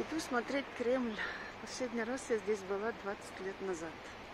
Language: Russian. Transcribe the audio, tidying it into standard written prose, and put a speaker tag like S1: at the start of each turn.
S1: Иду смотреть Кремль. Последний раз я здесь была 20 лет назад.